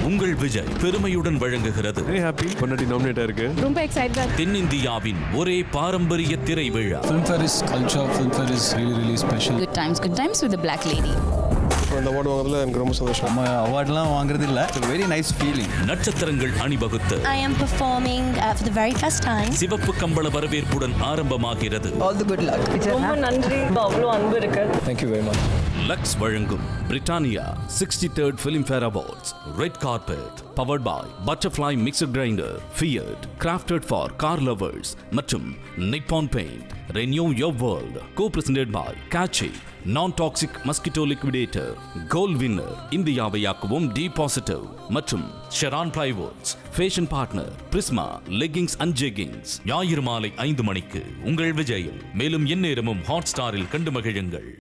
உங்கள் விஜய் பெருமையுடன் வழங்குகிறது. ரொம்ப எக்ஸைட்டட். தென்னிந்தியாவின் ஒரே பாரம்பரிய திரை விழா. Film Fair is culture. Film Fair is really special. Good times with the Black Lady. இந்த அவார்டு வாங்குறதுல எனக்கு ரொம்ப சந்தோஷம். நம்ம அவார்ட்லாம் வாங்குறது இல்ல. It's a very nice feeling. நட்சத்திரங்கள் அணிவகுத்து I am performing for the very first time. சிவப்பு கம்பள வரவேற்புடன் ஆரம்பமாகிறது. All the good luck. ரொம்ப நன்றி. அவ்வளவு அன்பு இருக்கு. Thank you very much. Lux வழங்கும் Britannia 63rd Film Fair Awards. Red Carpet powered by Butterfly Mixer Grinder, Fiat, crafted for car lovers மற்றும் Nippon Paint. Renew your world. Co-presented by Catchy, non-toxic mosquito liquidator. Gold winner இந்தியாவை ஆக்குவோம் D-Positive மற்றும் Sharon Plywoods. Fashion partner Prisma Leggings and Jeggings. ஞாயிறு மாலை 5 மணிக்கு உங்கள் விஜயில். மேலும் எந்நேரமும் ஹாட் ஸ்டாரில் கண்டு மகிழுங்கள்.